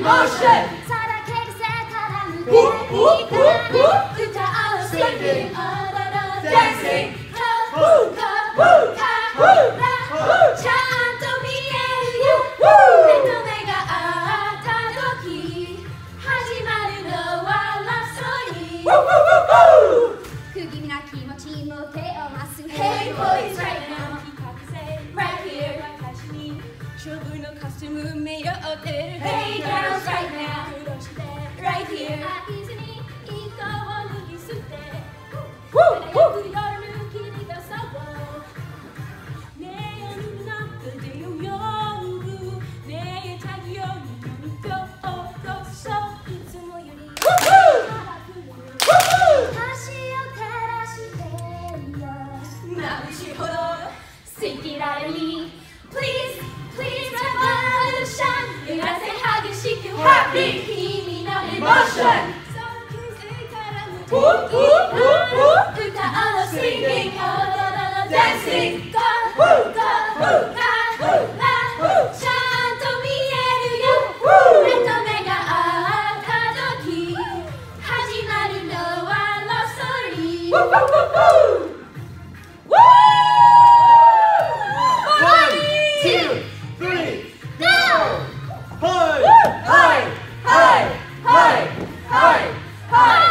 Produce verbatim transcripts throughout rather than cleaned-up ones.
emotion さらけ出せたら無限に歌う Singing Dancing ちゃんと見えるよ目と目が合った時始まるのはラストに不気味な気持ちも手を回す Hey boys right now right here 勝負のコスチューム目を追ってる Hey girls right now right here 合図に糸を脱ぎ捨てよく夜向きに出そうねえ夜になって出ようよねえ太陽に今日こそいつもより足を照らしてるよ眩しいほど好きられに Please please revolution 揺らせ激しく Happy 君の emotion歌おう Singing Dancing Go Go Goちゃんと見えるよ目と目が合った時始まるのはラストリー One, two, three, go! Hey! Hey! Hey! Hey! Hey! Hey!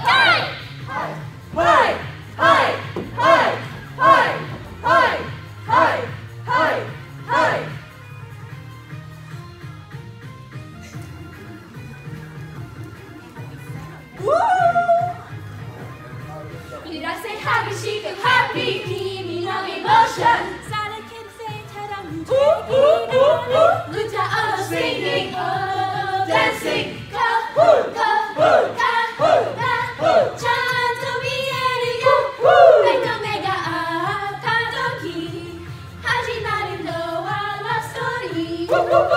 Hey! Hey! Hey! Hey! Hey! Hey! Hey! Hey! 揺らせ激しく Happy 君の emotion さらけ出せたら無敵な歌おう Singing Dancing Go Go Goちゃんと見えるよ目と目が合った時始まるのはラストリー